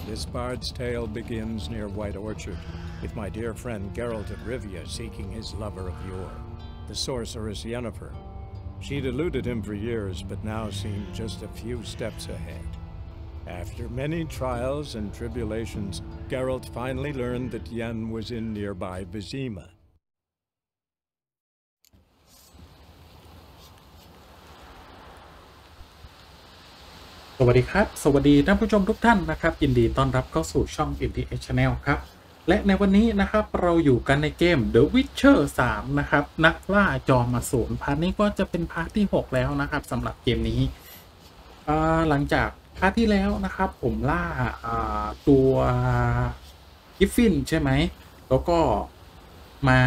This bard's tale begins near White Orchard, with my dear friend Geralt of Rivia seeking his lover of yore, the sorceress Yennefer. She'd eluded him for years, but now seemed just a few steps ahead. After many trials and tribulations, Geralt finally learned that Yen was in nearby Vizima. สวัสดีครับสวัสดีท่านผู้ชมทุกท่านนะครับยินดีต้อนรับเข้าสู่ช่อง MTH Channel ครับและในวันนี้นะครับเราอยู่กันในเกม The Witcher 3 นะครับนักล่าจอมอสูรพาร์ทนี้ก็จะเป็นพาร์ทที่ 6 แล้วนะครับสำหรับเกมนี้หลังจากพาร์ทที่แล้วนะครับผมล่าตัวกิฟฟินใช่ไหมแล้วก็มา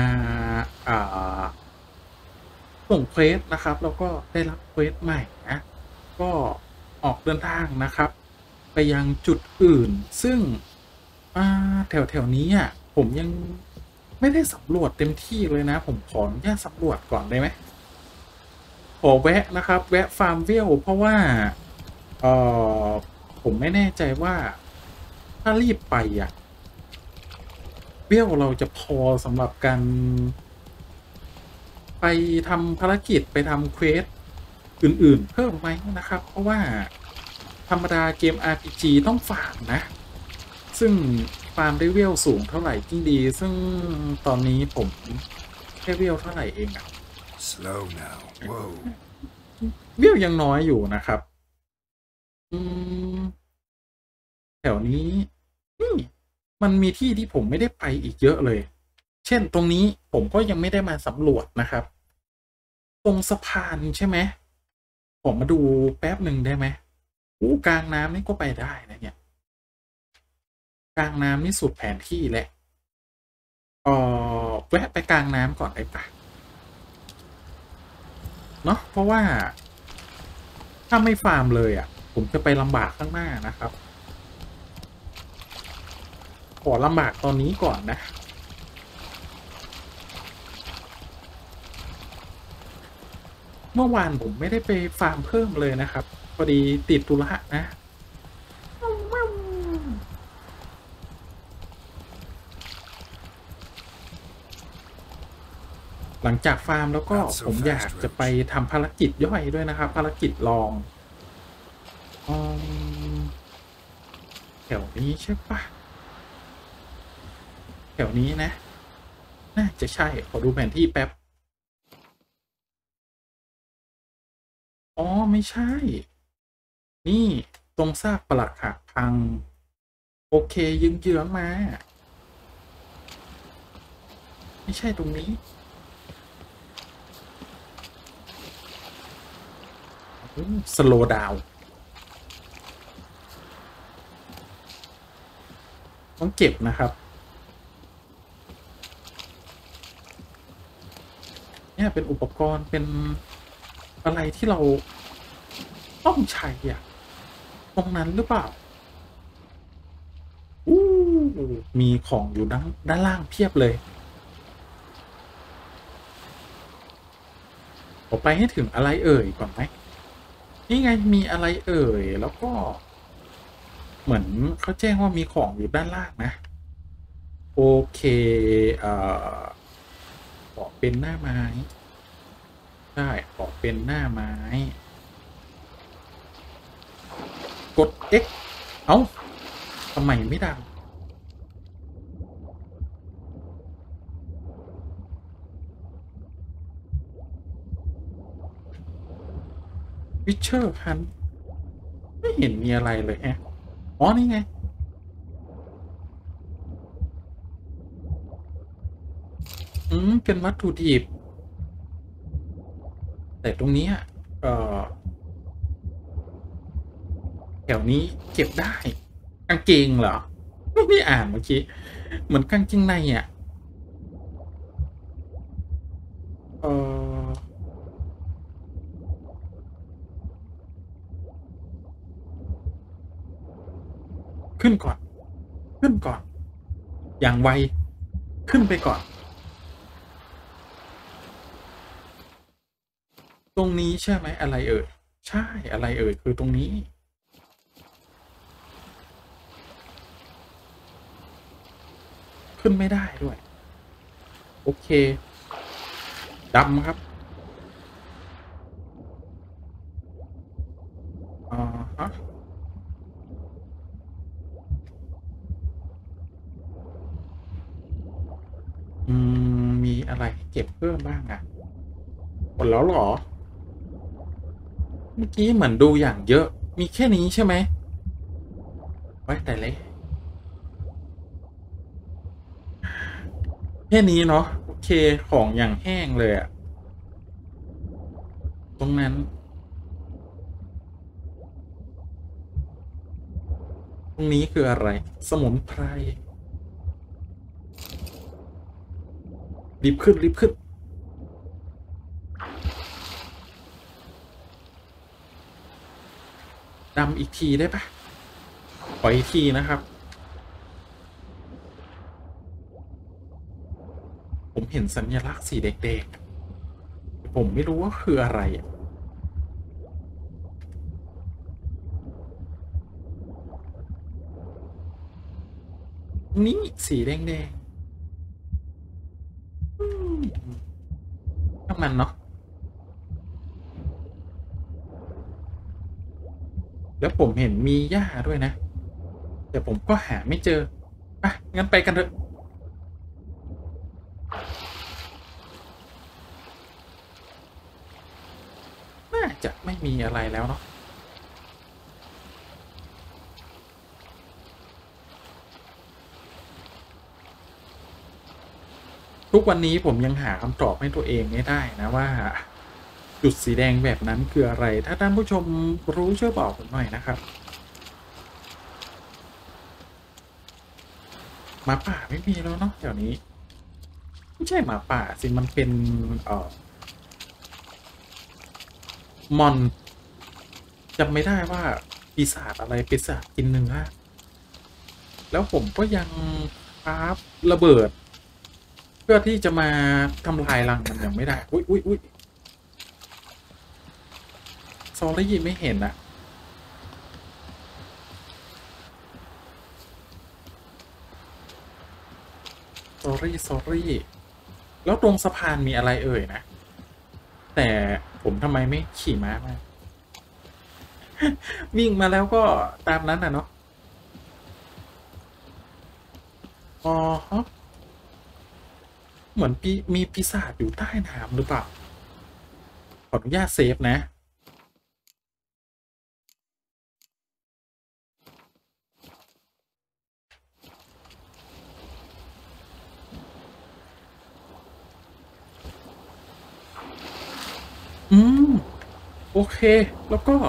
ส่งเควสนะครับแล้วก็ได้รับเควสใหม่นะก็ออกเดินทางนะครับไปยังจุดอื่นซึ่งแถวนี้อ่ะผมยังไม่ได้สำรวจเต็มที่เลยนะผมขออนุญาตสำรวจก่อนได้ไหมขอแวะนะครับแวะฟาร์มเวลเพราะว่าผมไม่แน่ใจว่าถ้ารีบไปอ่ะเวลเราจะพอสำหรับการไปทำภารกิจไปทำเควสอื่นๆเพิ่มไหมนะครับเพราะว่าธรรมดาเกม RPG ต้องฟาร์มนะซึ่งฟาร์มได้เวลสูงเท่าไหร่ยิ่งดีซึ่งตอนนี้ผมแค่เวลเท่าไหร่เองอะ Slow now. Whoa. เวลยังน้อยอยู่นะครับแถวนี้มันมีที่ที่ผมไม่ได้ไปอีกเยอะเลยเช่นตรงนี้ผมก็ยังไม่ได้มาสำรวจนะครับตรงสะพานใช่ไหมผมมาดูแป๊บหนึ่งได้ไหมกลางน้ำนี่ก็ไปได้นะเนี่ยกลางน้ำนี่สุดแผนที่แหละแวะไปกลางน้ำก่อนได้ปะเนาะเพราะว่าถ้าไม่ฟาร์มเลยอ่ะผมจะไปลำบากข้างหน้านะครับขอลำบากตอนนี้ก่อนนะเมื่อวานผมไม่ได้ไปฟาร์มเพิ่มเลยนะครับพอดีติดธุระนะหลังจากฟาร์มแล้วก็ผมอยากจะไปทำภารกิจย่อยด้วยนะครับภารกิจลองแถวนี้ใช่ปะแถวนี้นะน่าจะใช่ขอดูแผนที่แป๊บอ๋อไม่ใช่นี่ตรงซากปรักหักพังโอเคยืงๆมาไม่ใช่ตรงนี้สโลว์ดาวน์ต้องเก็บนะครับเนี่ยเป็นอุปกรณ์เป็นอะไรที่เราต้องใช้อ่ะตรงนั้นหรือเปล่ามีของอยู่ด้านล่างเพียบเลยผมไปให้ถึงอะไรเอ่ยก่อนไหมนี่ไงมีอะไรเอ่ยแล้วก็เหมือนเขาแจ้งว่ามีของอยู่ด้านล่างนะโอเคขอเป็นหน้าไม้ได้ขอเป็นหน้าไม้กด X เอ้าทำไมไม่ดังวิเชอร์ฮันไม่เห็นมีอะไรเลยแฮะอ๋อนี่ไงเป็นวัตถุดิบแต่ตรงนี้แถวนี้เก็บได้กางเกงเหรอไม่ได้อ่านเมื่อกี้เหมือนกางเกงในอ่ะขึ้นก่อนอย่างไวขึ้นไปก่อนตรงนี้ใช่ไหมอะไรเอ่ยใช่อะไรเอ่ยคือตรงนี้ขึ้นไม่ได้ด้วยโอเคดำครับฮะมีอะไรให้เก็บเพิ่มบ้างอะหมดแล้วเหรอเมื่อกี้เหมือนดูอย่างเยอะมีแค่นี้ใช่ไหมไว้แต่เล็กแค่นี้เนาะโอเคของอย่างแห้งเลยอะตรงนั้นตรงนี้คืออะไรสมุนไพรรีบขึ้นรีบขึ้นดำอีกทีได้ปะขออีกทีนะครับผมเห็นสัญลักษณ์สีแดงๆผมไม่รู้ว่าคืออะไรอ่ะนี่สีแดงๆน้ำมันเนาะแล้วผมเห็นมีหญ้าด้วยนะแต่ผมก็หาไม่เจออ่ะงั้นไปกันเถอะน่าจะไม่มีอะไรแล้วเนาะทุกวันนี้ผมยังหาคำตอบให้ตัวเองไม่ได้นะว่าจุดสีแดงแบบนั้นคืออะไรถ้าท่านผู้ชมรู้ช่วยบอกผมหน่อยนะครับหมาป่าไม่มีแล้วเนาะเดี๋ยวนี้ไม่ใช่หมาป่าสิมันเป็นมอนจำไม่ได้ว่าปีศาจอะไรปีศาจกินเนื้อแล้วผมก็ยังคราฟระเบิดเพื่อที่จะมาทำลายรังมันยังไม่ได้อุ้ยอุ้ยอุ้ยซอรี่ไม่เห็นอะซอรี่ซอรี่แล้วตรงสะพานมีอะไรเอ่ยนะแต่ผมทำไมไม่ขี่ม้ามาวิ่งมาแล้วก็ตามนั้นนะเนาะอ๋อฮะเหมือนมีปีศาจอยู่ใต้น้ำหรือเปล่าขออนุญาตเซฟนะอืมโอเคแล้วก็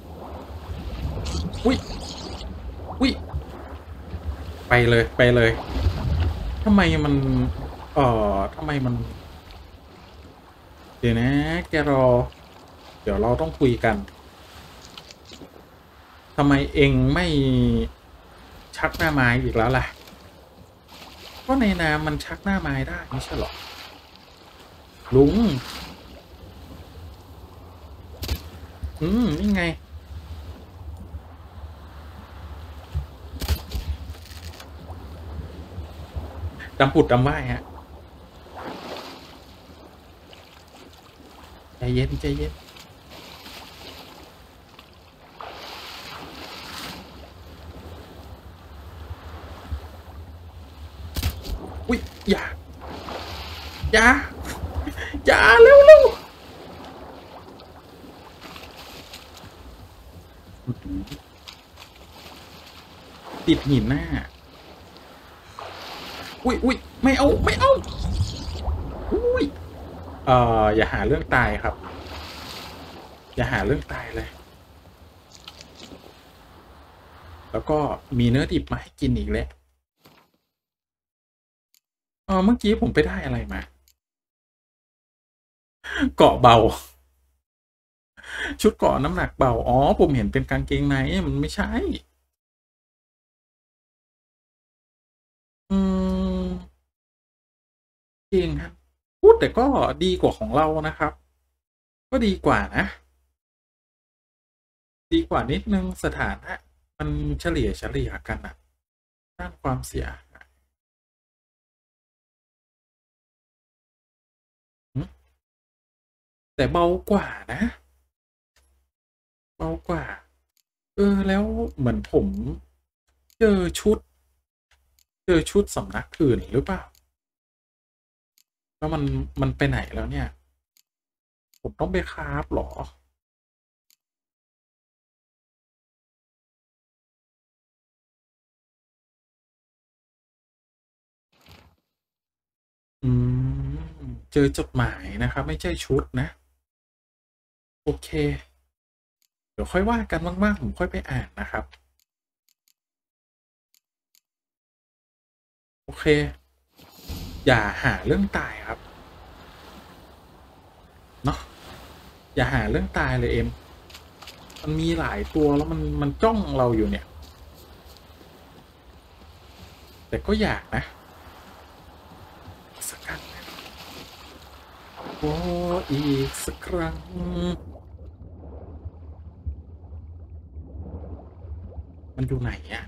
อุ้ยอุ้ยไปเลยไปเลยทำไมมันทำไมมันเดี๋ยวนะแกรอเดี๋ยวเราต้องคุยกันทำไมเองไม่ชักหน้าไม้อีกแล้วล่ะก็ในน้ำมันชักหน้าไม้ได้ไม่ใช่หรอลุงนี่ไงดำผุดดำว่ายฮะใจเย็นใจเย็นอุ้ยอย่าอย่าอย่าเร็วเร็วติดหินหน้าอุ้ยอุ้ยไม่เอาไม่เอาอุ้ยอย่าหาเรื่องตายครับอย่าหาเรื่องตายเลยแล้วก็มีเนื้อดิบมาให้กินอีกแล้วเมื่อกี้ผมไปได้อะไรมาเกาะเบาชุดเกาะน้ำหนักเบาอ๋อผมเห็นเป็นกางเกงในมันไม่ใช่อืมจริงครับพูดแต่ก็ดีกว่าของเรานะครับก็ดีกว่านะดีกว่านิดนึงสถานะมันเฉลี่ยกันอะด้านความเสียแต่เบากว่านะเบากว่าแล้วเหมือนผมเจอชุดสำนักอื่นหรือเปล่าแล้วมันไปไหนแล้วเนี่ยผมต้องไปคราฟหรออืมเจอจดหมายนะครับไม่ใช่ชุดนะโอเคเดี๋ยวค่อยว่ากันว่างๆผมค่อยไปอ่านนะครับโอเคอย่าหาเรื่องตายครับเนาะอย่าหาเรื่องตายเลยเอ็มมันมีหลายตัวแล้วมันจ้องเราอยู่เนี่ยแต่ก็อยากนะสักครั้งโอ้อีกสักครั้งมันอยู่ไหนอ่ะ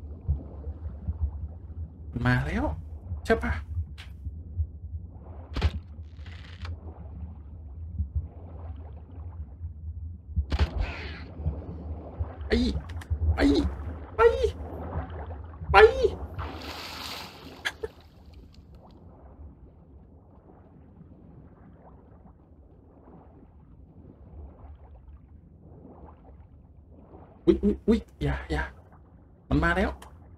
มันมาแล้วใช่ปะไปไปไปไปอุ๊ยอุ๊ยอุ๊ยอย่ามันมาแล้ว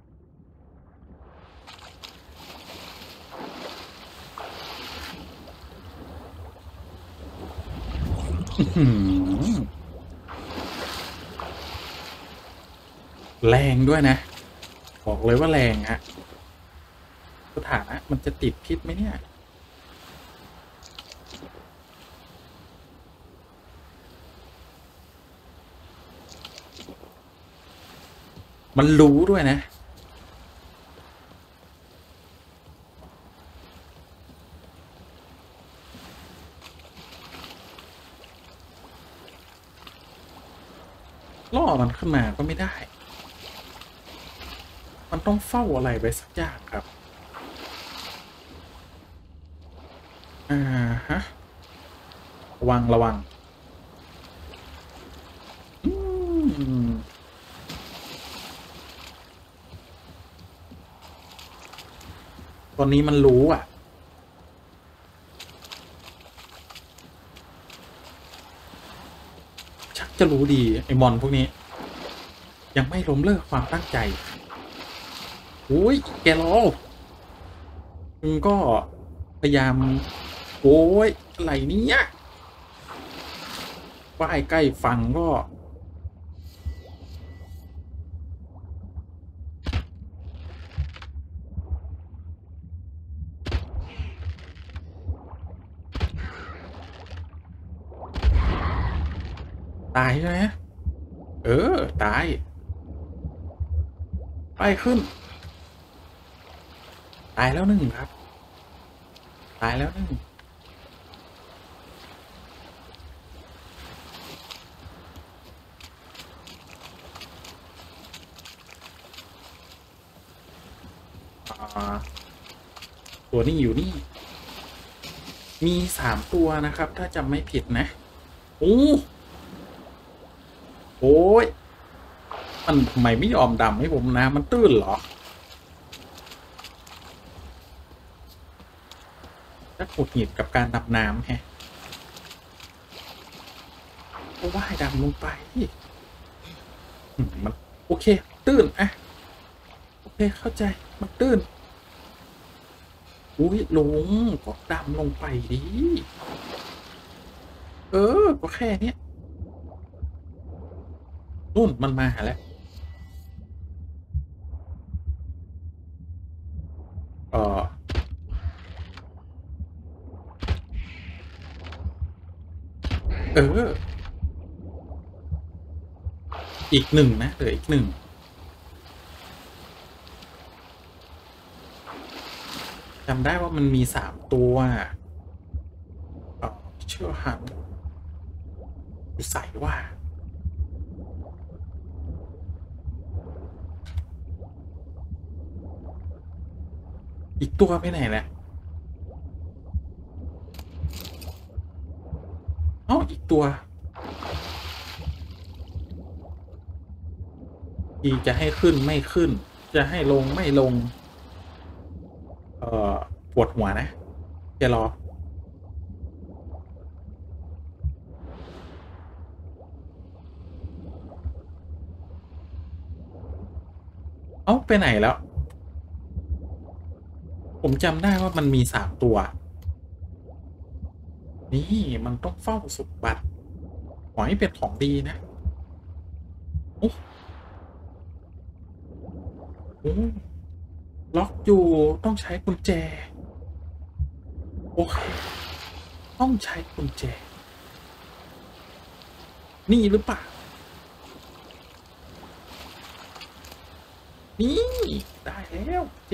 แรงด้วยนะบอกเลยว่าแรงฮะสถานะมันจะติดพิษไหมเนี่ยมันรู้ด้วยนะล่อมันขึ้นมาก็ไม่ได้มันต้องเฝ้าอะไรไว้สักอย่างครับฮะระวังตอนนี้มันรู้อ่ะชักจะรู้ดีไอ้มอนพวกนี้ยังไม่ล้มเลิกความตั้งใจอุ้ยแกรอมึงก็พยายามโอ้ยอะไรเนี้ยว่าไอ้ใกล้ฟังก็ตายใช่ไหมตายไปขึ้นตายแล้วหนึ่งครับตายแล้วหนึ่งตัวนี้อยู่นี่มี3 ตัวนะครับถ้าจำไม่ผิดนะโอ้ยมันทำไมไม่ยอมดำให้ผมนะมันตื้นเหรอถ้าขุดหินกับการดำน้ำแฮะก็ว่ายดำลงไปมันโอเคตื้นอะโอเคเข้าใจมันตื้นอุ้ยลงก็ดำลงไปดิก็แค่เนี้ยนู่นมันมาแล้วเอออีก1นะเหลืออีก1จำได้ว่ามันมี3 ตัวเชื่อหันใส่ว่าอีกตัวไปไหนแหละตัวที่จะให้ขึ้นไม่ขึ้นจะให้ลงไม่ลงปวดหัวนะแกรอเอ้าไปไหนแล้วผมจำได้ว่ามันมี3 ตัวนี่มันต้องเฝ้าสมบัติขอให้เป็นของดีนะโอ้ล็อกอยู่ต้องใช้กุญแจโอเคต้องใช้กุญแจนี่หรือเปล่านี่ได้แล้วแจ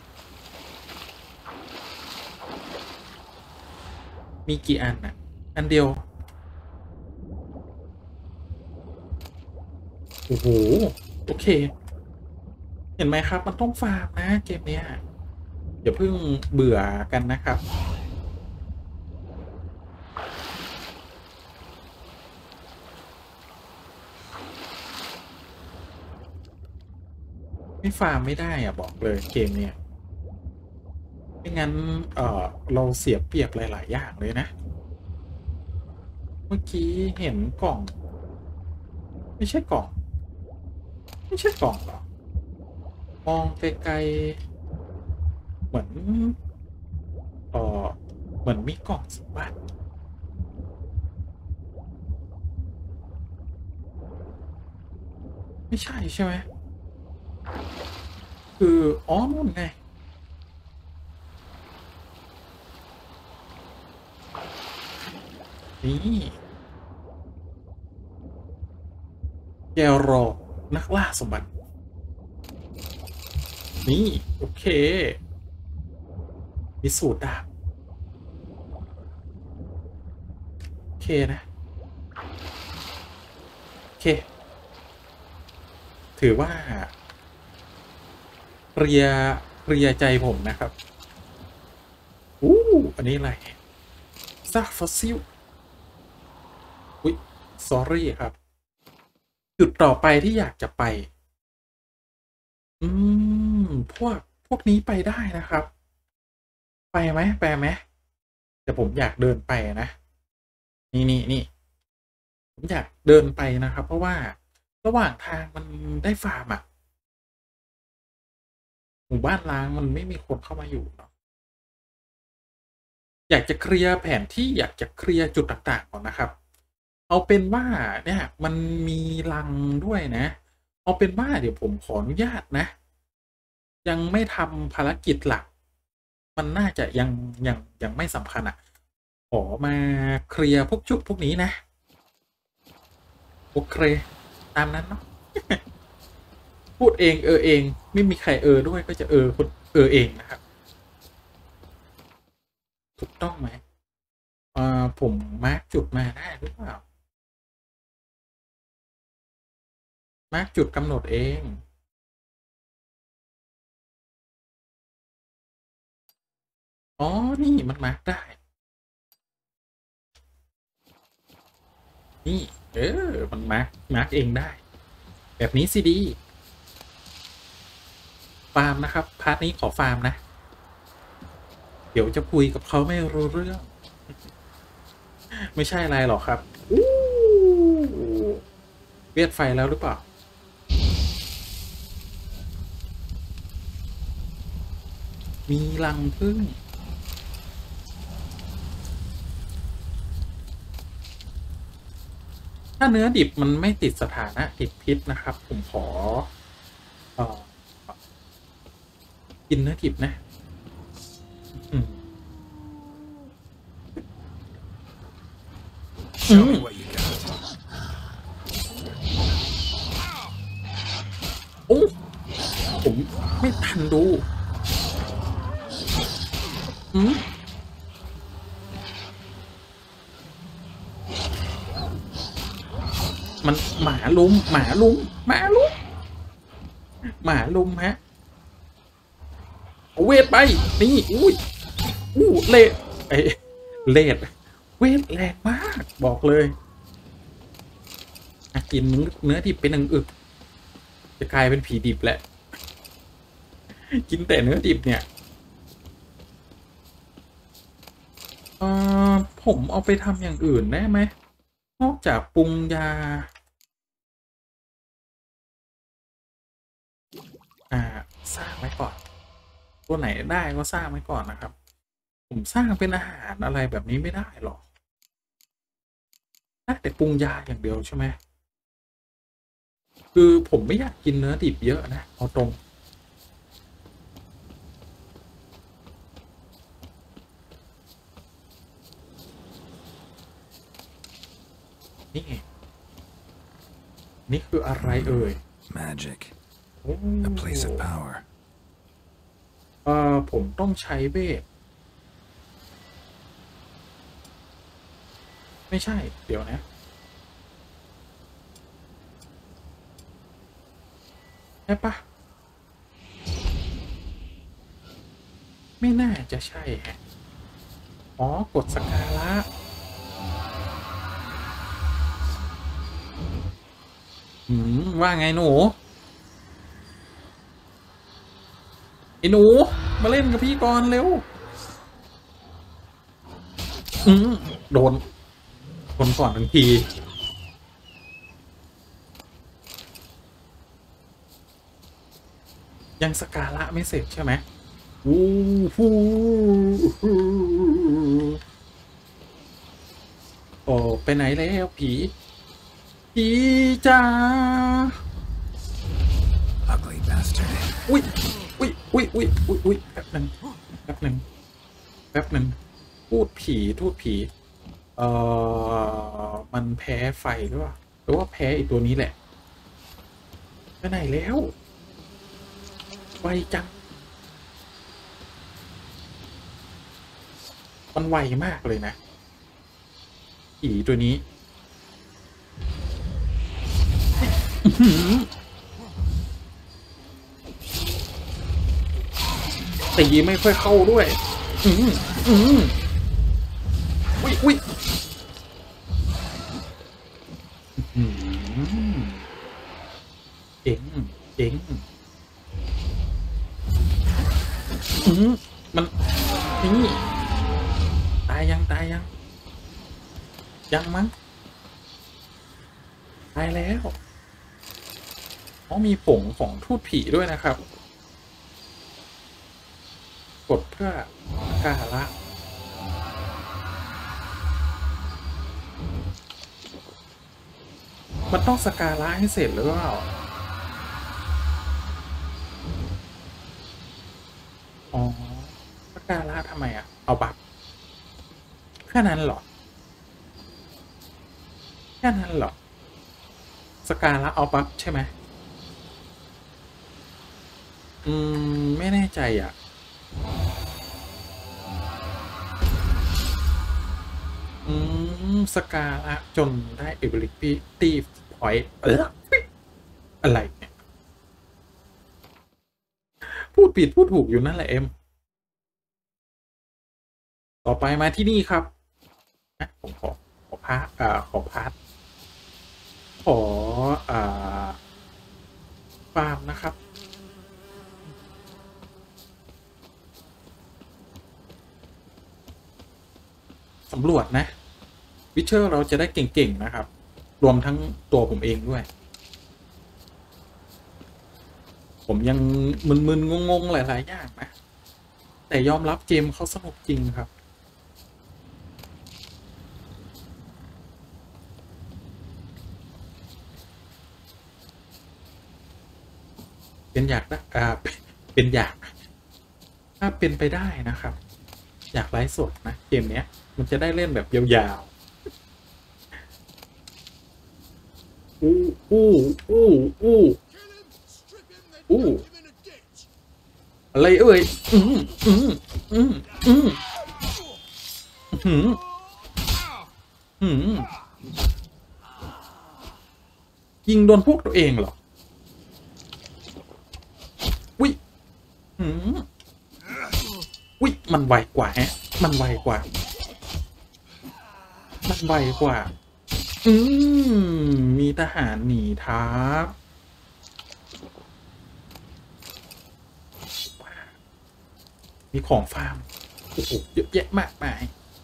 มีกี่อันอ่ะอันเดียวโอ้โหโอเคเห็นไหมครับมันต้องฟาร์มนะเกมเนี้ยอย่าเพิ่งเบื่อกันนะครับไม่ฟาร์มไม่ได้อ่ะบอกเลยเกมเนี้ยไม่งั้นเราเสียเปรียบหลายๆอย่างเลยนะเมื่อกี้เห็นกล่องไม่ใช่กล่องหรอมองไกลๆเหมือนเหมือนมีกล่องสมบัติไม่ใช่ใช่ไหมคือนู่นไงนี่แกรอนักล่าสมบัตินี่โอเคมีสูตรดาบโอเคนะโอเคถือว่าเรียใจผมนะครับอันนี้อะไรซากฟอสซิลอุ๊ย sorry ครับจุดต่อไปที่อยากจะไปพวกนี้ไปได้นะครับไปไหมแต่ผมอยากเดินไปนะนี่ผมอยากเดินไปนะครับเพราะว่าระหว่างทางมันได้ฟาร์มอ่ะหมู่บ้านล้างมันไม่มีคนเข้ามาอยู่เนาะอยากจะเคลียร์แผนที่อยากจะเคลียร์จุดต่างๆก่อนนะครับเอาเป็นว่าเนี่ยมันมีรังด้วยนะเอาเป็นว่าเดี๋ยวผมขออนุญาตนะยังไม่ทำภารกิจหลักมันน่าจะยังไม่สำคัญอ่ะขอมาเคลียร์พวกจุดพวกนี้นะโอเคตามนั้นเนาะ พูดเองเองไม่มีใครด้วยก็จะคนเองนะครับถูกต้องไหมผมมาร์กจุดมาได้หรือเปล่ามาร์กจุดกำหนดเองนี่มันมาร์กได้นี่มันมาร์กเองได้แบบนี้สิดีฟาร์มนะครับพาร์ทนี้ขอฟาร์มนะเดี๋ยวจะคุยกับเขาไม่รู้เรื่องไม่ใช่อะไรหรอกครับเวียดไฟแล้วหรือเปล่ามีรังผึ้งถ้าเนื้อดิบมันไม่ติดสถานะติดพิษนะครับผมขอกินเนื้อดิบนะผมไม่ทันดูมันหมาลุมฮะเอาเวทไปนี่เลดเวทแรงมากบอกเลยกินเนื้อดิบเป็นหนึ่งอึกจะกลายเป็นผีดิบแหละกินแต่เนื้อดิบเนี่ยผมเอาไปทำอย่างอื่นได้ไหมนอกจากปรุงยาสร้างไว้ก่อนตัวไหนได้ก็สร้างไว้ก่อนนะครับผมสร้างเป็นอาหารอะไรแบบนี้ไม่ได้หรอกได้แต่ปรุงยาอย่างเดียวใช่ไหมคือผมไม่อยากกินเนื้อดิบเยอะนะเอาตรงนี่นี่คืออะไรเอ่ย Magic. A place of power. ผมต้องใช้เวทไม่ใช่เดี๋ยวนะใช่ปะไม่น่าจะใช่ฮะกดสกาละว่าไงหนูไอ้หนูมาเล่นกับพี่ก่อนเร็วโดนก่อนทันทียังสกาละไม่เสร็จใช่ไหมโอ้ไปไหนแล้วผีจ้า Ugly bastard. อุ้ยแป๊บหนึ่งทูตผีมันแพ้ไฟหรือเปล่าหรือว่าแพ้อีกตัวนี้แหละไปไหนแล้วไวจังมันไวมากเลยนะผีตัวนี้ตีไม่ค่อยเข้าด้วยอุ้ยเจ๋งมันนี่ตายยังมั้งตายแล้วมีผงของทูตผีด้วยนะครับกดเพื่อกาละมันต้องสกาละให้เสร็จหรือเปล่าสกาละทำไมเอาบัฟแค่นั้นเหรอสกาละเอาบัฟใช่ไหมไม่แน่ใจสกาละจนได้ ability point อะไรเนี่ยพูดผิดพูดถูกอยู่นั่นแหละต่อไปมาที่นี่ครับผมขอพาร์ทฟาร์มนะครับสำรวจนะวิเชอร์เราจะได้เก่งๆนะครับรวมทั้งตัวผมเองด้วยผมยังมึนๆงงๆหลายๆอย่างนะแต่ยอมรับเกมเขาสนุกจริงครับเป็นอยากถ้าเป็นไปได้นะครับอยากไลฟ์สดนะเกมเนี้ยมันจะได้เล่นแบบยาวๆอะไรเอ่ยยิงโดนพวกตัวเองเหรอมันไวกว่ามันไวกว่าอืมีทหารหนีทัพมีของฟาร์มโอ้โหเยอะแยะมากมาย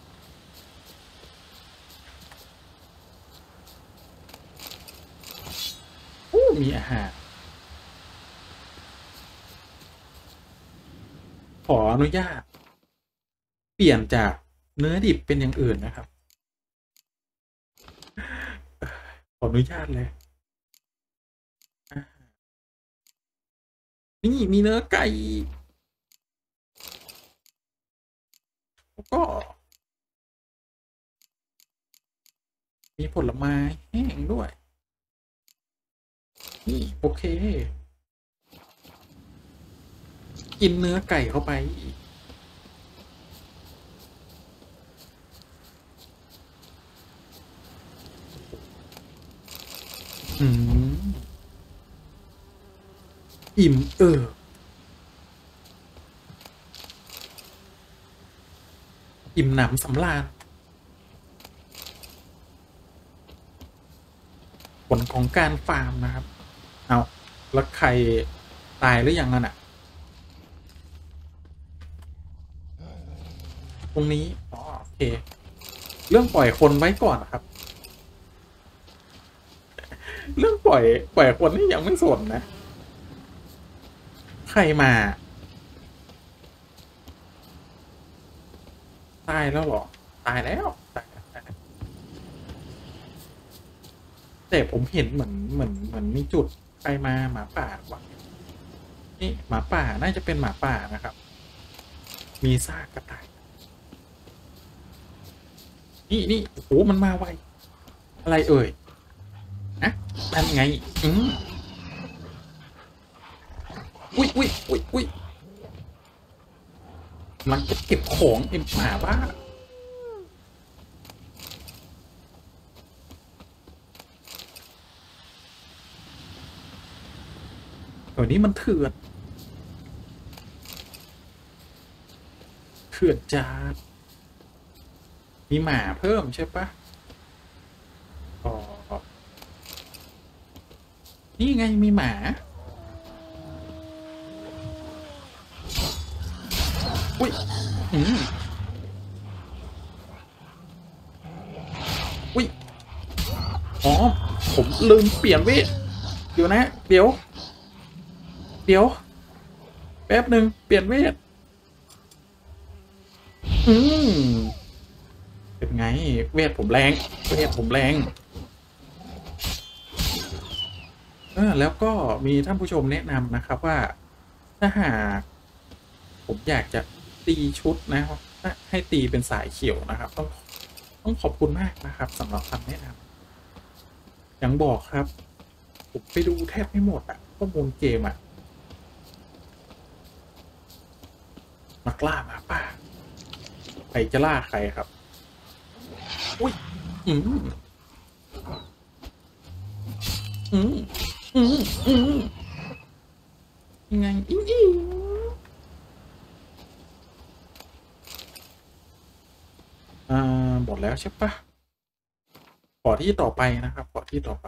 มีอาหารขออนุญาตเปลี่ยนจากเนื้อดิบเป็นอย่างอื่นนะครับขออนุญาตเลยนี่มีเนื้อไก่แล้วก็มีผลไม้แห้งด้วยนี่โอเคกินเนื้อไก่เข้าไปอิ่มอิ่มหนำสำราญผลของการฟาร์มนะครับเอาแล้วใครตายหรือยังนั่นอะตรงนี้อ๋อโอเคเรื่องปล่อยคนไว้ก่อนนะครับ เรื่องปล่อยคนนี่ยังไม่สนนะใครมาตายแล้วหรอตายแล้วแต่ผมเห็นเหมือนมีจุดใครมาหมาป่าว่ะนี่หมาป่าน่าจะเป็นหมาป่านะครับมีซากกระต่ายนี่โอ้โหมันมาไวอะไรเอ่ยนะนั่นไงอุ้ยมันจะเก็บของเอ็มหมาบ้าเดี๋ยวนี้มันเถื่อนจ้ามีหมาเพิ่มใช่ปะอ๋อนี่ไงมีหมาอุ้ยอุ้ยอ๋อผมลืมเปลี่ยนเวทเดี๋ยวนะเดี๋ยวแป๊บหนึ่งเปลี่ยนเวทเป็นไงเวทผมแรงแล้วก็มีท่านผู้ชมแนะนำนะครับว่าถ้าหากผมอยากจะตีชุดนะครับให้ตีเป็นสายเขียวนะครับต้องขอบคุณมากนะครับสำหรับคำแนะนำอย่างบอกครับผมไปดูแทบไม่หมดอ่ะข้อมูลเกมอ่ะนักล่าหมาป่าใครจะล่าใครครับอุ้ยยังไงหมดแล้วใช่ปะขอที่ต่อไปนะครับขอที่ต่อไป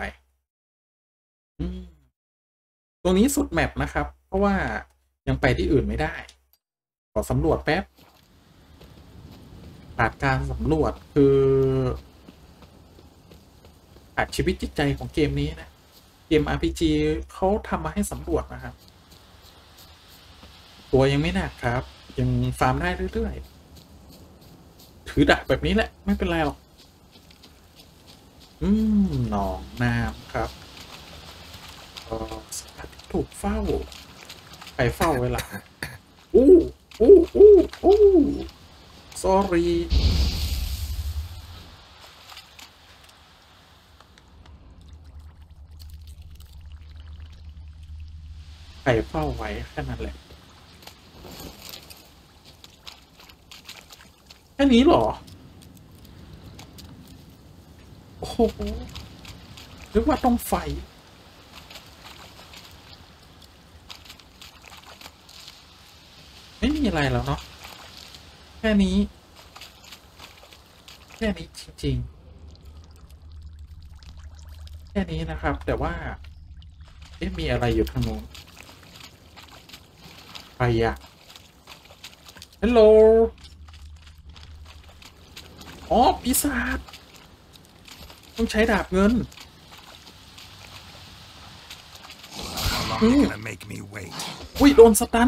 ตรงนี้สุดแมปนะครับเพราะว่ายังไปที่อื่นไม่ได้ขอสำรวจแป๊บขาดการสำรวจคือขาดชีวิตจิตใจของเกมนี้นะเกม RPG เขาทำมาให้สำรวจนะครับตัวยังไม่หนักครับยังฟาร์มได้เรื่อยๆถือดาบแบบนี้แหละไม่เป็นไรหรอกหนองน้ำครับสัตว์ที่ถูกเฝ้าใครเฝ้าเวลาsorry ใครเฝ้าไว้แค่นั้นแหละแค่นี้หรอโอ้โหนึกว่าต้องไฟไม่มีอะไรแล้วเนาะแค่นี้จริงค่นี้นะครับ แต่ว่ามีอะไรอยู่ทางโน้นไปอะฮัลโหลอ๋อปีศาจต้องใช้ดาบเงิน How long are you gonna make me wait? อุ้ยโดนสตัน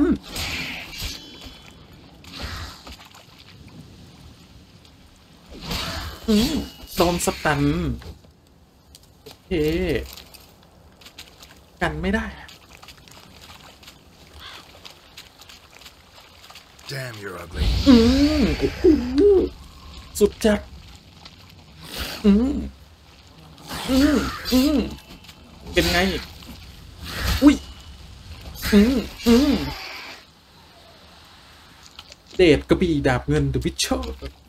โดนสตันโอเคกันไม่ได้ Damn, you're ugly. โอ้โหสุดจัดเป็นไง อุ้ยเดทกระบี่ดาบเงิน The Witcher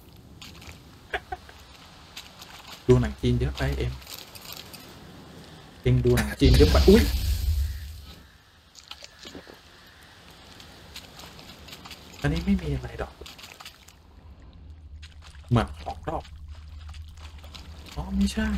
ดูหนังจีนเยอะไปเองดูหนังจีนเยอะไปอุ้ยอันนี้ไม่มีอะไรดอกเหมือนของดอกอ๋อไม่ใช่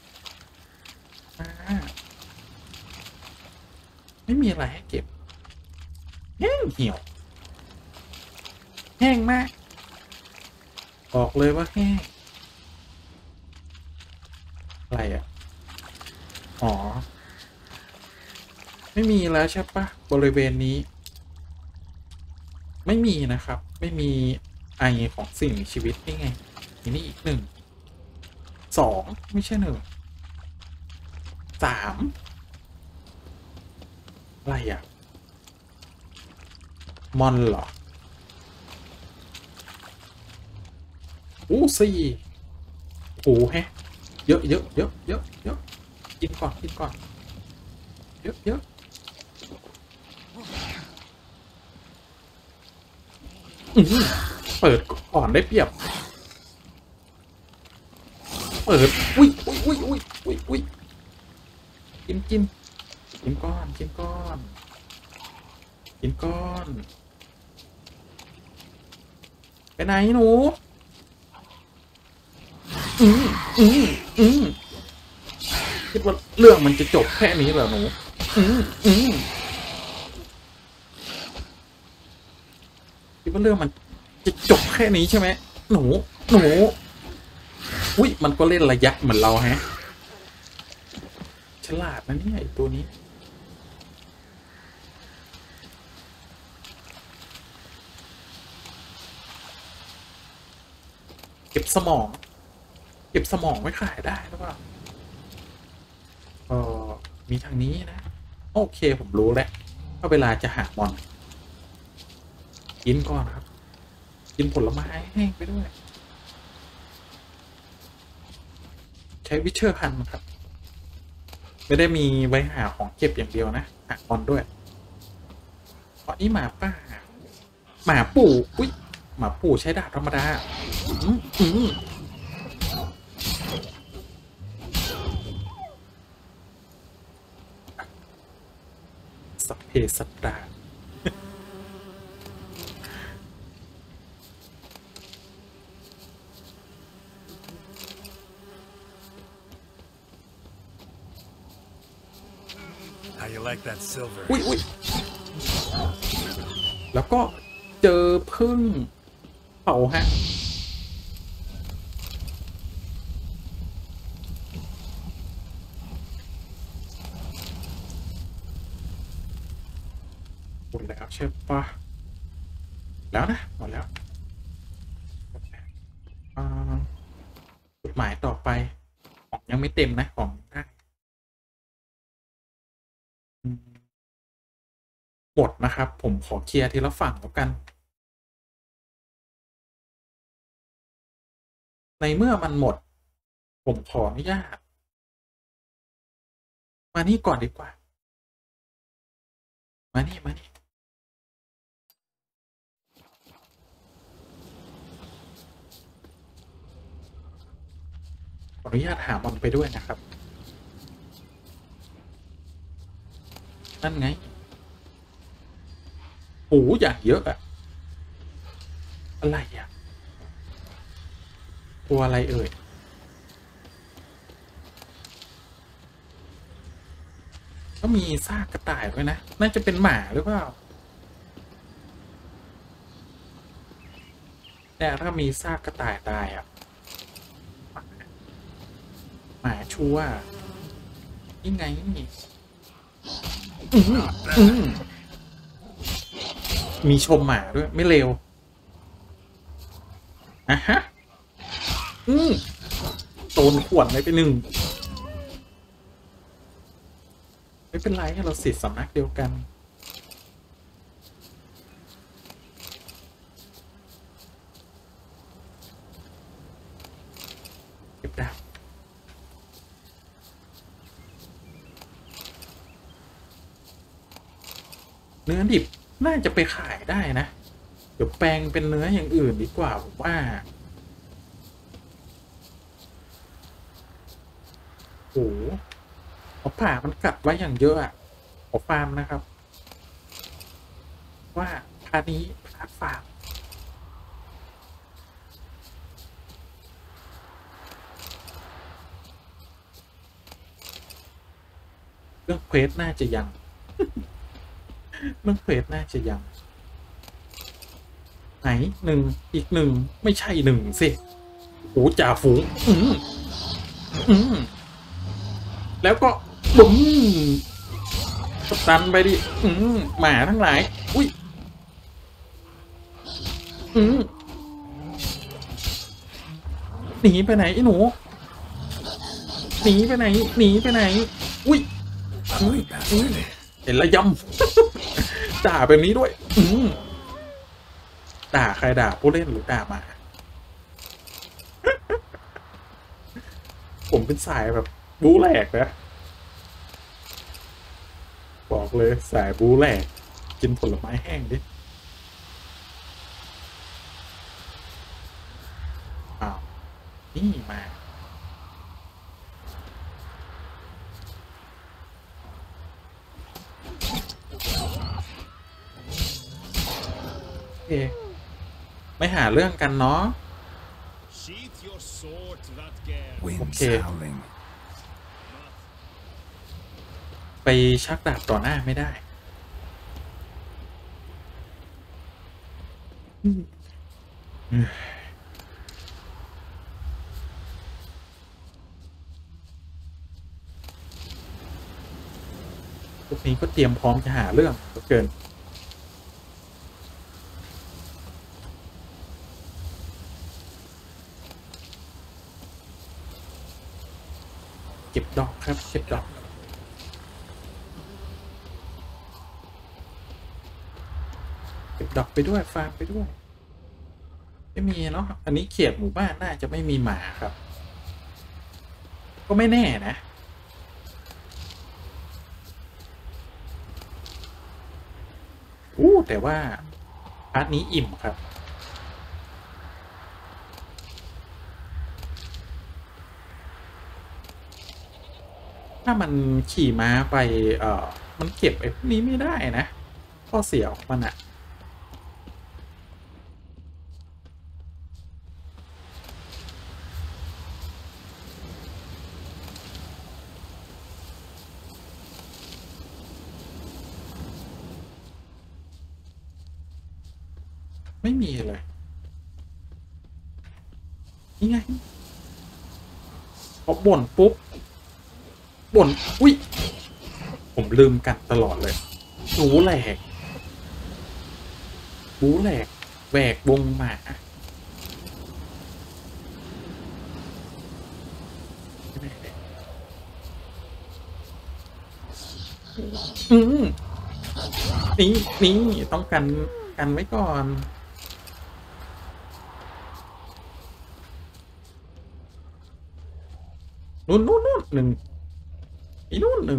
ไม่มีอะไรให้เก็บแห้งเหี่ยวแห้งมากบอกเลยว่าแห้งอะไรอ่ะอ๋อไม่มีแล้วใช่ปะบริเวณนี้ไม่มีนะครับไม่มีไอของสิ่งมีชีวิตนี่ไงนี่อีก1 2ไม่ใช่1 3อะไรอ่ะมอนเหรอ4โอ้แฮะเยอะกินก่อนเยอะเปิดก่อนได้เปรียบเปิดอุ้ยกินก้อนไปไหนหนูคิดว่าเรื่องมันจะจบแค่นี้เหรอหนูคิดว่าเรื่องมันจะจบแค่นี้ใช่ไหมหนูอุ้ยมันก็เล่นระยะเหมือนเราฮะฉลาดนะเนี่ยไอ้ตัวนี้เก็บสมองไว้ขายได้หรือเปล่ามีทางนี้นะโอเคผมรู้แล้วว่าเวลาจะหามอนกินก่อนครับกินผลไม้แห้งไปด้วยใช้วิเชอร์ฮันครับไม่ได้มีไว้หาของเก็บอย่างเดียวนะหามอนด้วยเพราะนี่หมาป่าหมาปู่อุ้ยหมาปู่ใช้ดาบธรรมดาสัพเพสัตตา How you like that silver? อุ้ยแล้วก็เจอพึ่งเผาฮะหมดแล้วใช่ปะแล้วนะหมดแล้วจุดหมายต่อไปของยังไม่เต็มนะของได้หมดนะครับผมขอเคลียร์ทีละฝั่งแล้วกันในเมื่อมันหมดผมขออนุญาตมานี่ก่อนดีกว่ามานี่ขออนุญาตหามันไปด้วยนะครับนั่นไงโอ้อย่างเยอะอะอะไรอะตัวอะไรเอ่ยก็มีซากกระต่ายด้วยนะน่าจะเป็นหมาหรือเปล่าแต่ถ้ามีซากกระต่ายตายอ่ะหมาชัวนี่ไงนี่มีชมหมาด้วยไม่เร็วอ่ะฮะโดนขวดไปหนึ่งไม่เป็นไรเราสิทธิ์สำนักเดียวกันเก็บดาบเนื้อดิบน่าจะไปขายได้นะเดี๋ยวแปลงเป็นเนื้ออย่างอื่นดีกว่าผมว่าโอ้โหผ่ามันกัดไว้อย่างเยอะอะขอฟาร์มนะครับว่าพานี้พาฟาร์มเรื่องเควสน่าจะยังเรื่องเควสน่าจะยังไหนหนึ่งอีกหนึ่งไม่ใช่หนึ่งสิโอ้จ่าฝูงแล้วก็บุ้มตันไปดิหมาทั้งหลายอุ้ยหนีไปไหนไอ้หนูหนีไปไหนหนีไปไหนอุ้ยเห็นระยำด่าแบบนี้ด้วยด่าใครด่าผู้เล่นหรือด่าหมาผมเป็นสายแบบบู๊แหลกนะบอกเลยสายบู๊แหลกกินผลไม้แห้งดิอ้าวนี่มาโอเคไม่หาเรื่องกันเนาะโอเคไปชักดาบต่อหน้าไม่ได้พวกนี้ก็เตรียมพร้อมจะหาเรื่องเหลือเกินเก็บดอกครับเก็บดอกเก็บดอกไปด้วยฟาร์มไปด้วยไม่มีเนาะอันนี้เขตหมู่บ้านน่าจะไม่มีหมาครับก็ไม่แน่นะแต่ว่าพาร์ทนี้อิ่มครับถ้ามันขี่ม้าไปมันเก็บไอ้พวกนี้ไม่ได้นะข้อเสียของมันอะไม่มีเลยนี่ไงพอบ่นปุ๊บบ่นอุ้ยผมลืมกันตลอดเลยบูแหลกบูแหลกแหวกวงหมานี่ต้องกันไว้ก่อนนู่นหนึ่งอีนู่นหนึ่ง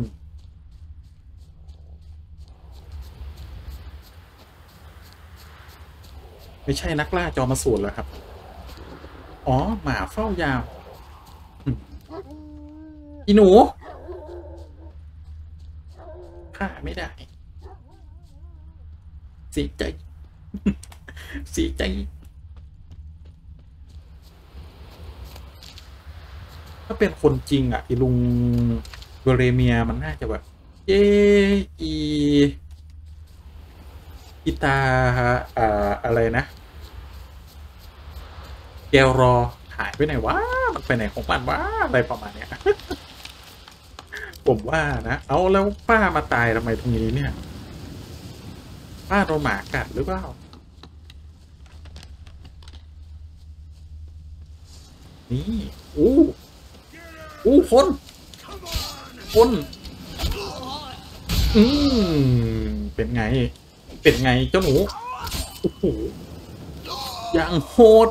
ไม่ใช่นักล่าจอมสูรแล้วครับอ๋อหมาเฝ้ายาวอีหนูฆ่าไม่ได้เสียใจเสียใจถ้าเป็นคนจริงอ่ะไอ้ลุงเบเรเมียมันน่าจะแบบเออีอีตาอะไรนะแกวรอหายไปไหนวะมันไปไหนของมันวะอะไรประมาณเนี้ย ผมว่านะเอาแล้วป้ามาตายทำไมตรงนี้เนี่ยป้าโดนหมากัดหรือเปล่านี่อู้คนเป็นไงเจ้าหนูโอ้โหอย่างโหด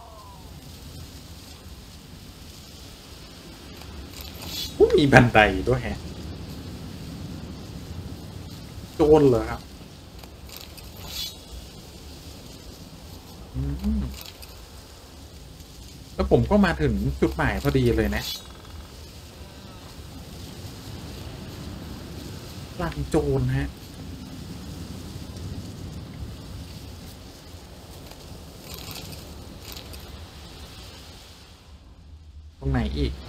มีบันไดด้วยแฮะโจรเหรอครับแล้วผมก็มาถึงจุดหมายพอดีเลยนะลังโจรฮะตรงไหนอีก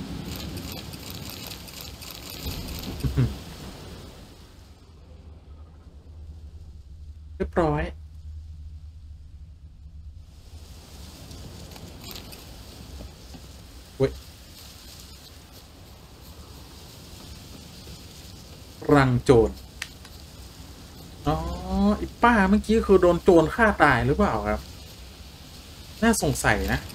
เรียบร้อยเว้ยรังโจรอ๋อไอ้ป้าเมื่อกี้คือโดนโจรฆ่าตายหรือเปล่าครับน่าสงสัยนะ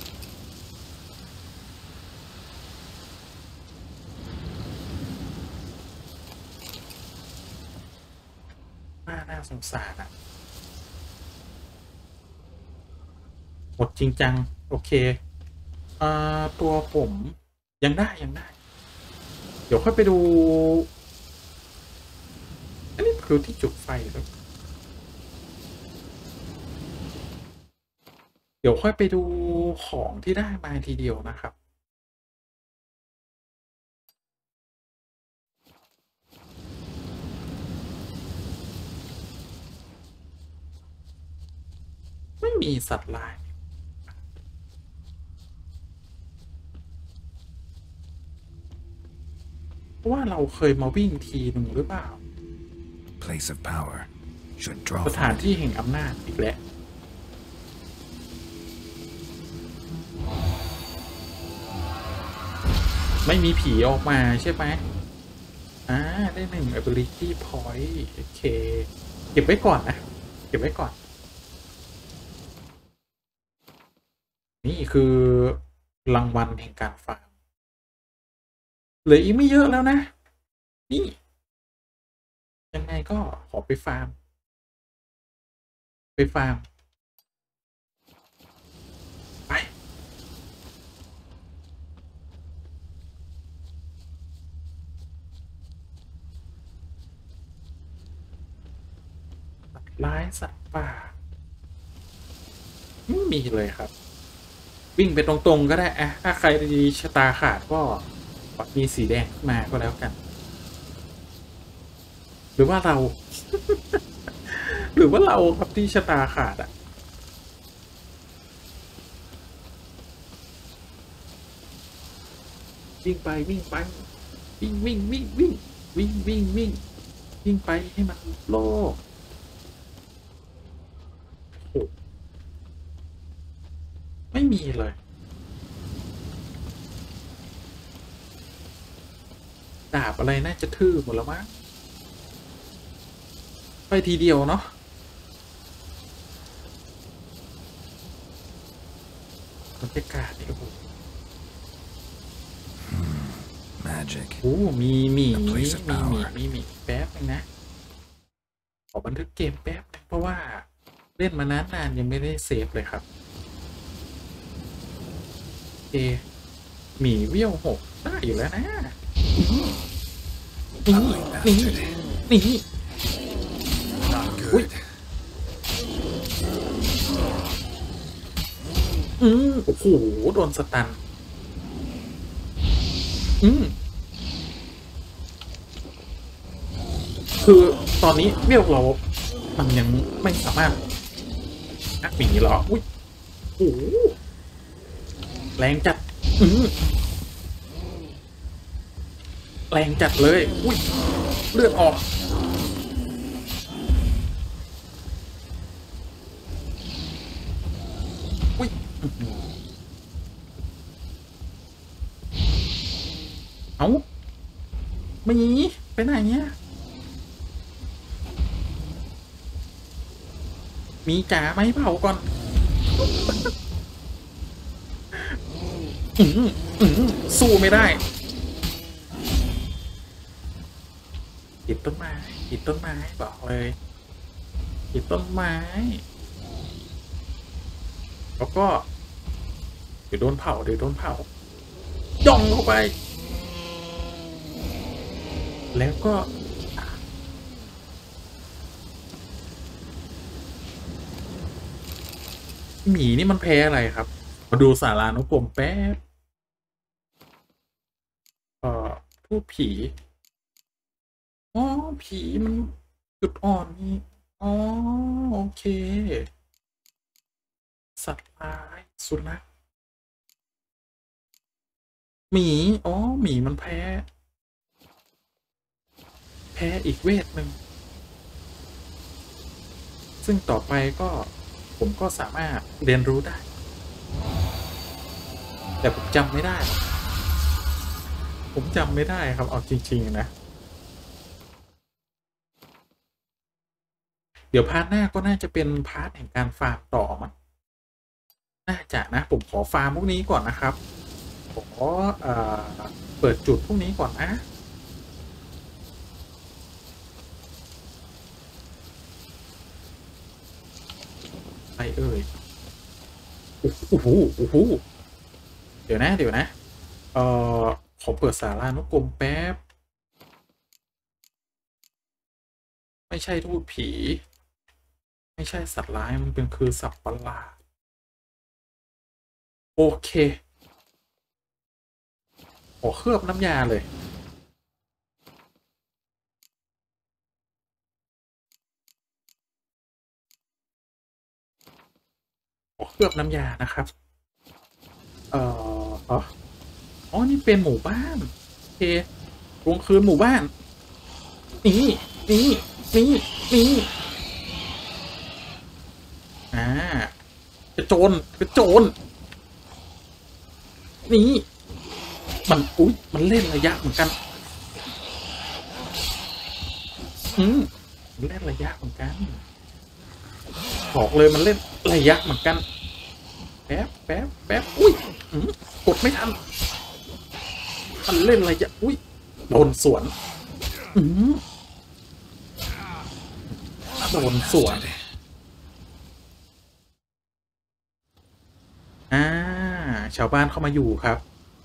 ป้าน่าสงสารอ่ะหมดจริงจังโอเคตัวผมยังได้เดี๋ยวค่อยไปดูอันนี้คือที่จุดไฟแล้วเดี๋ยวค่อยไปดูของที่ได้มาทีเดียวนะครับไม่มีสัตว์ลายเพราะว่าเราเคยมาวิ่งทีหนึ่งหรือเปล่า Place of power should draw สถานที่แห่งอำนาจอีกแล้วไม่มีผีออกมาใช่ไหมได้1 ability point โอเคเก็บไว้ก่อนนะเก็บไว้ก่อนนี่คือรางวัลแห่งการฟาร์มเหลืออีกไม่เยอะแล้วนะนี่ยังไงก็ขอไปฟาร์มไปร้ายสัตว์ป่าไม่มีเลยครับวิ่งไปตรงๆก็ได้อะถ้าใครดีชะตาขาดก็มีสีแดงมาก็แล้วกันหรือว่าเรา ครับที่ชะตาขาดอ่ะวิ่งไปวิ่งไปวิ่งไปให้มันโลกไม่มีเลยดาบอะไรน่าจะทื่อหมดแล้วมั้งไปทีเดียวเนาะบรรยากาศนี่โอ้โห magic โอ้มีแป๊บนึงนะขอบันทึกเกมแป๊บเพราะว่าเล่นมานานยังไม่ได้เซฟเลยครับโอเคหมีเวี่ยว6ได้อยู่แล้วนะนี่อุ้ยโอ้โหโดนสตันคือตอนนี้เวี่ยวเรามันยังไม่สามารถนักหมีหรออุ้ยโอ้แรงจัดแรงจัดเลยอุ้ยเลือดออกอุ้ยเอาหมีไปไหนเนี่ยมีจ๋าไหมเผาก่อนสู้ไม่ได้ติดต้นไม้ติดต้นไม้บอกเลยติดต้นไม้แล้วก็เดี๋ยวโดนเผาย่องเข้าไปแล้วก็หมีนี่มันแพ้อะไรครับมาดูสารานุกรมแป๊บพูดผีอ๋อผีมันจุดอ่อนนี่อ๋อโอเคสัตว์ร้ายสุนัขหมีอ๋อหมีมันแพ้อีกเวทหนึ่งซึ่งต่อไปก็ผมก็สามารถเรียนรู้ได้ แต่ผมจำไม่ได้ ครับเอาจริงๆนะ เดี๋ยวพาร์ทหน้าก็น่าจะเป็นพาร์ทแห่งการฟาร์มต่อมันน่าจะนะผมขอฟาร์มพวกนี้ก่อนนะครับขอเปิดจุดพวกนี้ก่อนนะไปเอ่ยโอ้โหเดี๋ยวนะขอเปิดสารานุกรมแป๊บไม่ใช่ทูตผีไม่ใช่สัตว์ร้ายมันเป็นคือสัตว์ประหลาดโอเคขอเคลือบน้ำยาเลยขอเคลือบน้ำยานะครับอ๋อนี่เป็นหมู่บ้านโอเคทวงคืนหมู่บ้านนี่กระโจนนี่มันอุ๊ยมันเล่นระยะเหมือนกันมันเล่นระยะเหมือนกันบอกเลยมันเล่นระยะเหมือนกันแป๊บอุ้ยกดไม่ทันมันเล่นระยะอุ้ยโดนสวนโดนสวนชาวบ้านเข้ามาอยู่ครับ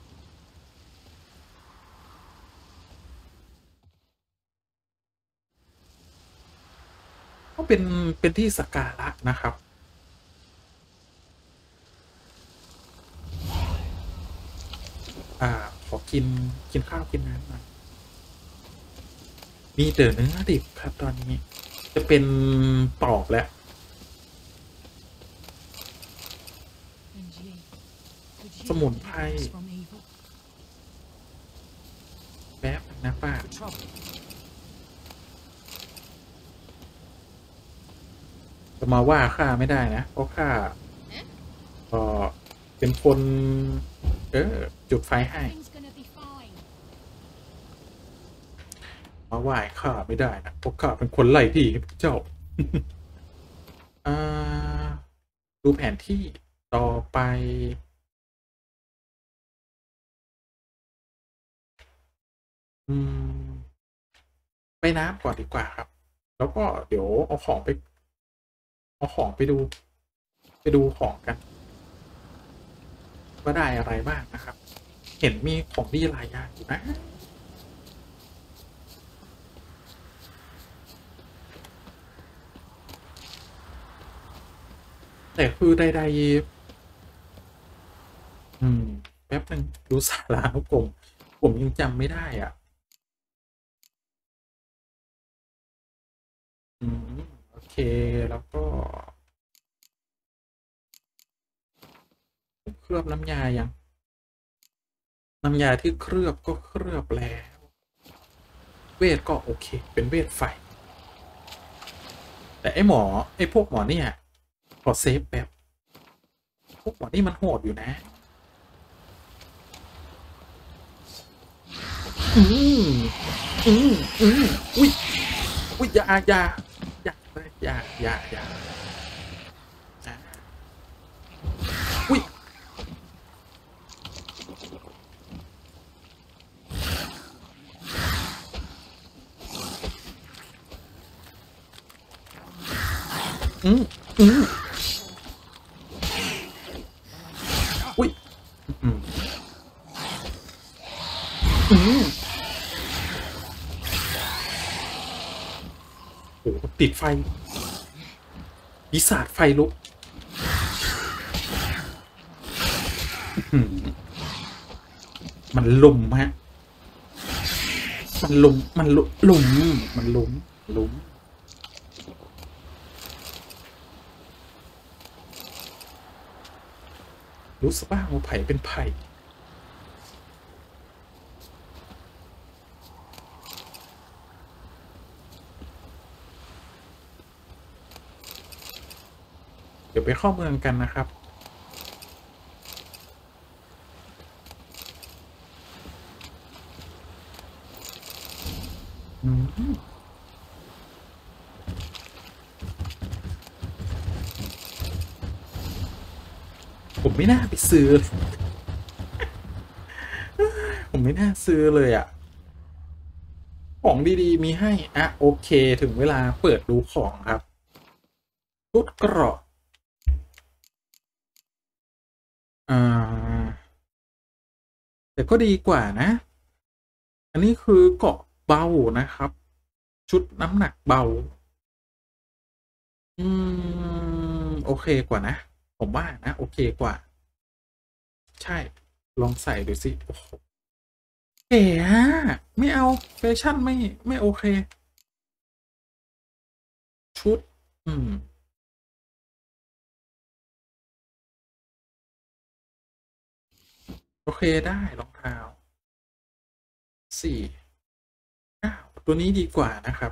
ก็เป็นที่สักการะนะครับขอกินข้าวกินน้ำหน่อยมีแต่เนื้อดิบครับตอนนี้จะเป็นปอบแล้วสมุนไพรแป๊บนะป้าจะมาว่าข้าไม่ได้นะเพราะข้าเป็นคนจุดไฟให้มาว่าข้าไม่ได้นะเพราะข้าเป็นคนไล่ที่ให้พวกเจ้า ดูแผนที่ต่อไปไปน้ำก่อนดีกว่าครับแล้วก็เดี๋ยวเอาของไปดูของกันว่าได้อะไรบ้างนะครับเห็นมีของดีหลายอย่างอยู่นะแต่คือใดๆแป๊บนึงดูสารานุกรมผมยังจำไม่ได้อ่ะโอเคแล้วก็เคลือบน้ำยายังน้ำยาที่เคลือบก็เคลือบแล้วเวทก็โอเคเป็นเวทไฟแต่ไอพวกหมอเนี่ยขอเซฟแบบพวกหมอนี่มันโหดอยู่นะอืมอุ้ยอย่าอุ้ยอุ้ยโอ้ติดไฟปีศาจไฟลุกมันลุมฮะมันลุมรู้สึกว่าไผ่เป็นไผ่เดี๋ยวไปเข้าเมืองกันนะครับผมไม่น่าไปซื้อ ผมไม่น่าซื้อเลยอ่ะของดีๆมีให้อ่ะโอเคถึงเวลาเปิดดูของครับชุดเกราะแต่ก็ดีกว่านะ อันนี้คือเกราะเบานะครับ ชุดน้ำหนักเบาโอเคกว่านะผมว่านะโอเคกว่าใช่ลองใส่ดูสิโอ้โหเก๋อะไม่เอาแฟชั่นไม่โอเคชุดโอเคได้รองเท้าตัวนี้ดีกว่านะครับ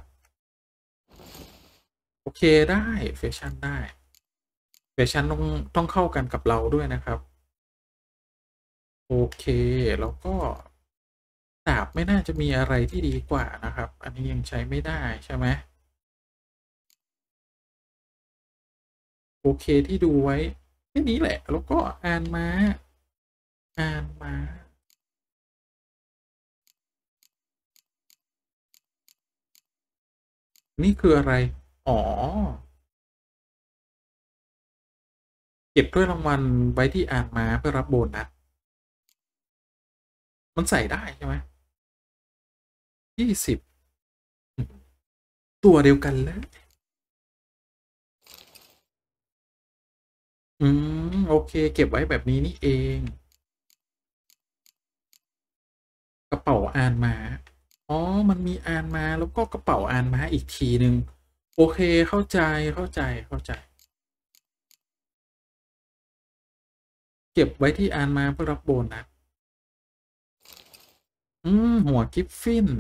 โอเคได้แฟชั่นได้แฟชั่นต้องเข้ากันกับเราด้วยนะครับโอเคแล้วก็ดาบไม่น่าจะมีอะไรที่ดีกว่านะครับอันนี้ยังใช้ไม่ได้ใช่ไหมโอเคที่ดูไว้แค่นี้แหละแล้วก็อ่านมานี่คืออะไรอ๋อเก็บถ้วยรางวัลไว้ที่อ่านมาเพื่อรับโบนัสมันใส่ได้ใช่ไหม20ตัวเดียวกันเลยโอเคเก็บไว้แบบนี้นี่เองกระเป๋าอ่านมาอ๋อมันมีอ่านมาแล้วก็กระเป๋าอ่านมาอีกทีหนึ่งโอเคเข้าใจเก็บไว้ที่อ่านมาเพื่อรับโบนัสหัวกิฟฟิน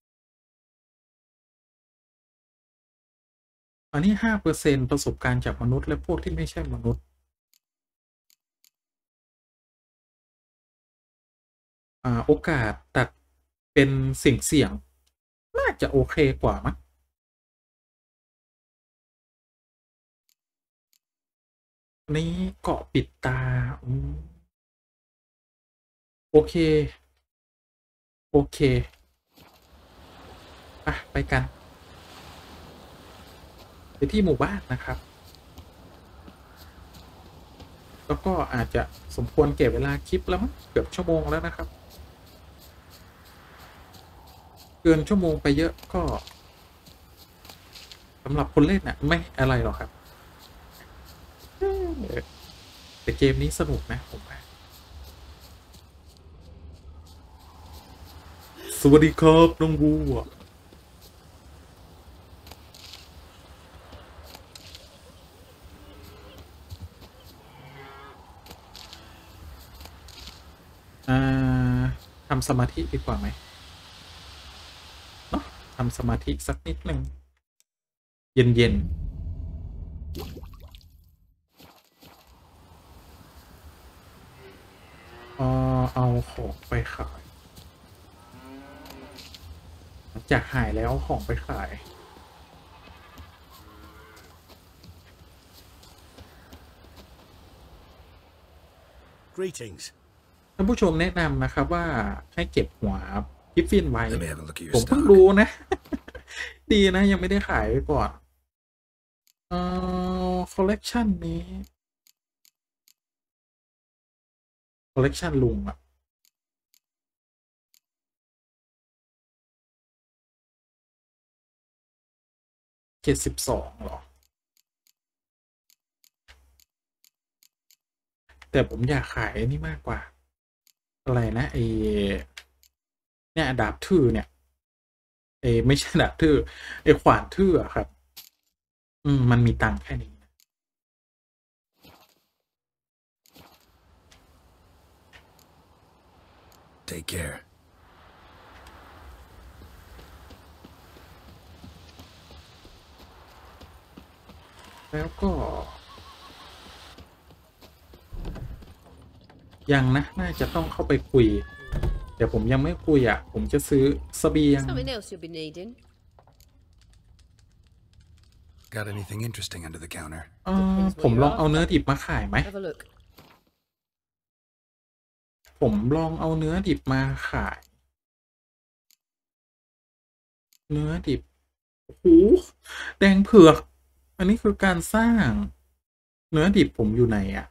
อันนี้5%ประสบการณ์จากมนุษย์และพวกที่ไม่ใช่มนุษย์โอกาสตัดเป็นเสี่ยงน่าจะโอเคกว่ามั้งนี้เกาะปิดตาโอเคไปกันไปที่หมู่บ้านนะครับแล้วก็อาจจะสมควรเก็บเวลาคลิปแล้วมั้งเกือบชั่วโมงแล้วนะครับเกินชั่วโมงไปเยอะก็สำหรับคนเล่นน่ะไม่อะไรหรอกครับแต่เกมนี้สนุกนะผมว่าสวัสดีครับน้องวัวทำสมาธิดีกว่าไหมเนาะำสมาธิสักนิดหนึ่งเย็นๆเอาของไปขายหลังจากหายแล้วเอาของไปขาย Greetings. ท่านผู้ชมแนะนำนะครับว่าให้เก็บหัวกิฟฟินไว้ Let me have a look at ผ your มเพิ่ง stock. รู้นะ ดีนะยังไม่ได้ขายไว้ก่อนคอลเลกชันนี้คอลเลกชันลุงอะ72หรอแต่ผมอยากขายนี่มากกว่าอะไรนะเนี่ยดาบทื่อเนี่ยไม่ใช่ดาบทื่อขวานทื่ออะครับมันมีตังค์แค่นี้ Take care. แล้วก็ยังนะน่าจะต้องเข้าไปคุยเดี๋ยวผมยังไม่คุยอ่ะผมจะซื้อเสบียง Something else you'll be needing. Got anything interesting under the counter? ผมลองเอาเนื้อดิบมาขายไหม Have a look. ผมลองเอาเนื้อดิบมาขายเนื้อดิบโอ้โหแดงเผือกอันนี้คือการสร้างเนื้อดิบผมอยู่ไหนอ่ะ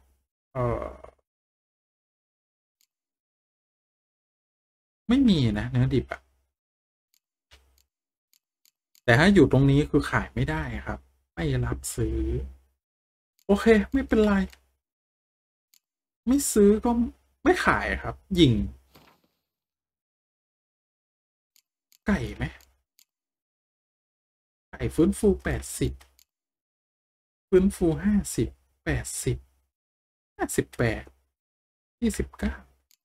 ไม่มีนะเนื้อดิบอะแต่ถ้าอยู่ตรงนี้คือขายไม่ได้ครับไม่รับซื้อโอเคไม่เป็นไรไม่ซื้อก็ไม่ขายครับยิงไก่ไหมไก่ฟื้นฟู80ฟื้นฟู50 80 58 29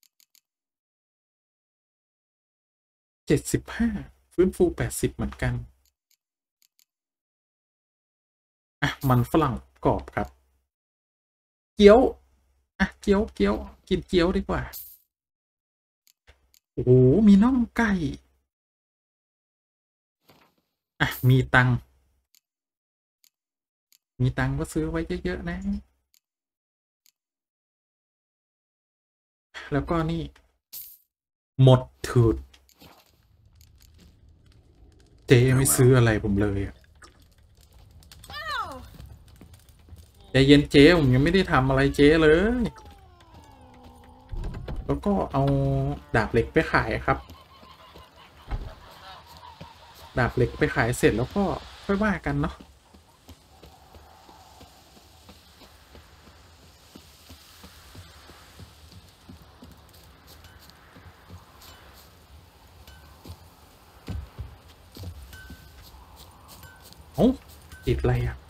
75ฟื้นฟู80เหมือนกันอ่ะมันฝรั่งกรอบครับเกี๊ยวอ่ะเกี๊ยวกินเกี๊ยวดีกว่าโอ้โหมีน่องไก่อ่ะมีตังก็ซื้อไว้เยอะๆนะแล้วก็นี่หมดถืดเจ๊ไม่ซื้ออะไรผมเลยอ่ะใจเย็นเจ๊ผมยังไม่ได้ทำอะไรเจ๊เลยแล้วก็เอาดาบเหล็กไปขายครับดาบเหล็กไปขายเสร็จแล้วก็ค่อยว่ากันเนาะโอ้ติดอะไรอ่ะ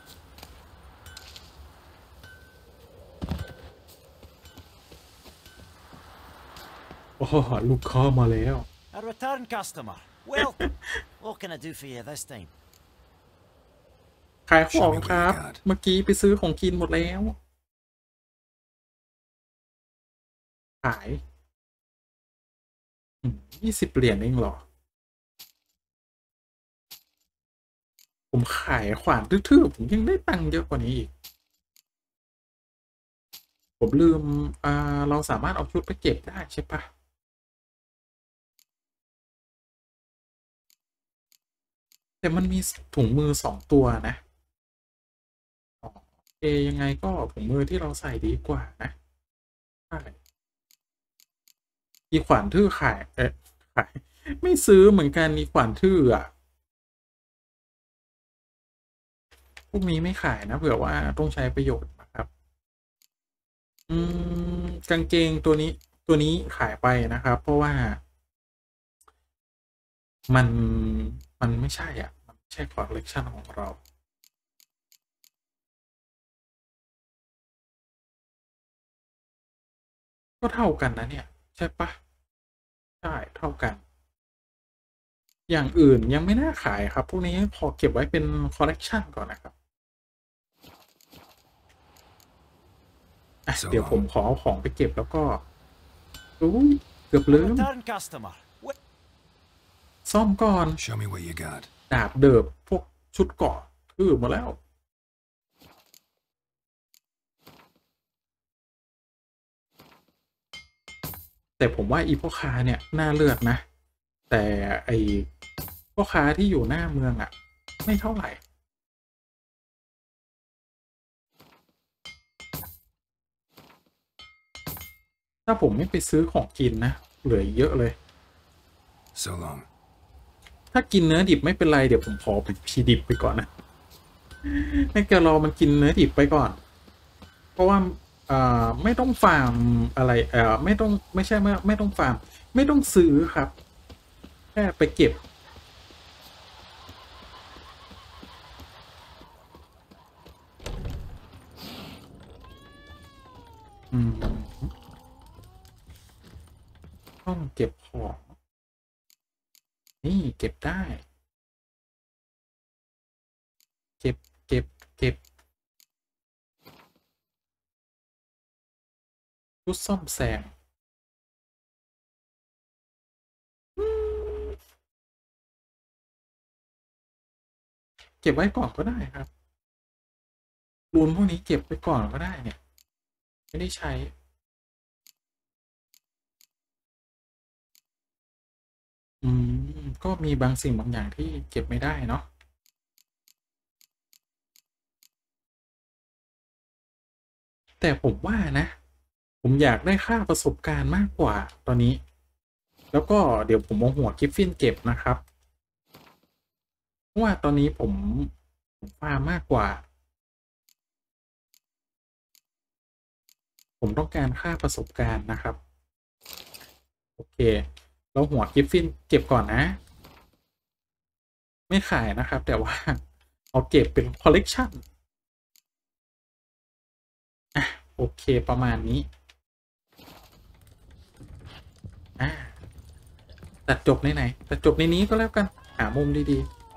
โอ้ลูกค้ามาแล้ว A return customer. Welcome. What can I do for you this time? ขายของครับเมื่อกี้ไปซื้อของกินหมดแล้วขาย20 เหรียญเองเหรอผมขายขวานทื่อๆผมยังได้ตังค์เยอะกว่านี้อีกผมลืมเราสามารถเอาชุดไปเก็บได้ใช่ปะแต่มันมีถุงมือ2 ตัวนะยังไงก็ถุงมือที่เราใส่ดีกว่านะใช่อีขวานทื่อขายไม่ซื้อเหมือนกันอีขวานทื่ออ่ะพวกนี้ไม่ขายนะเผื่อว่าต้องใช้ประโยชน์นะครับกางเกงตัวนี้ขายไปนะครับเพราะว่ามันไม่ใช่อ่ะมันไม่ใช่คอลเลกชันของเราก็เท่ากันนะเนี่ยใช่ปะใช่เท่ากันอย่างอื่นยังไม่น่าขายครับพวกนี้ขอเก็บไว้เป็นคอลเลกชันก่อนนะครับเดี๋ยวผมขอเอาของไปเก็บแล้วก็เกือบลืม Return customer. ซ่อมก่อน Show me what you got. ดาบเดิบพวกชุดเกราะทื่อหมดแล้วแต่ผมว่าอีพ่อค้าเนี่ยน่าเลือกนะแต่ไอพ่อค้าที่อยู่หน้าเมืองไม่เท่าไหร่ถ้าผมไม่ไปซื้อของกินนะเหลือเยอะเลย So long. ถ้ากินเนื้อดิบไม่เป็นไรเดี๋ยวผมขอไปพีดิบไปก่อนนะให้แกรอมันกินเนื้อดิบไปก่อนเพราะว่าไม่ต้องฟาร์มอะไรไม่ต้องไม่ใช่ไม่ต้องฟาร์มไม่ต้องซื้อครับแค่ไปเก็บต้องเก็บของนี่เก็บได้เก็บชุดซ่อมแซมเก็บไว้ก่อนก็ได้ครับรูนพวกนี้เก็บไปก่อนก็ได้เนี่ยไม่ได้ใช้ก็มีบางสิ่งบางอย่างที่เก็บไม่ได้เนาะแต่ผมว่านะผมอยากได้ค่าประสบการณ์มากกว่าตอนนี้แล้วก็เดี๋ยวผมเอาหัวกิฟฟินเก็บนะครับเพราะว่าตอนนี้ผมฟาร์มมากกว่าผมต้องการค่าประสบการณ์นะครับโอเคแล้วหัวกิฟฟินเก็บก่อนนะไม่ขายนะครับแต่ว่าเอาเก็บเป็นคอลเลกชันโอเคประมาณนี้ตัดจบในไหนตัดจบในนี้ก็แล้วกันหามุมดี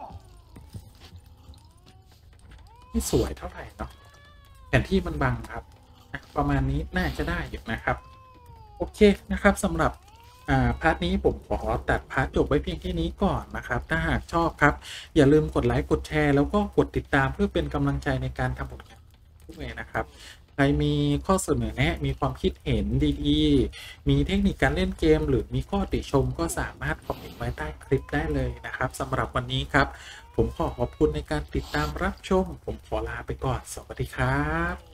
ๆไม่สวยเท่าไหร่เนาะแผนที่มันบังครับประมาณนี้น่าจะได้อยู่นะครับโอเคนะครับสำหรับพาร์ทนี้ผมขอตัดพาร์ทจบไว้เพียงแค่นี้ก่อนนะครับถ้าหากชอบครับอย่าลืมกดไลค์กดแชร์แล้วก็กดติดตามเพื่อเป็นกำลังใจในการทำผลงานด้วยนะครับใครมีข้อเสนอแนะมีความคิดเห็นดีๆมีเทคนิคการเล่นเกมหรือมีข้อติชมก็สามารถคอมเมนต์ไว้ใต้คลิปได้เลยนะครับสำหรับวันนี้ครับผมขอขอบคุณในการติดตามรับชมผมขอลาไปก่อนสวัสดีครับ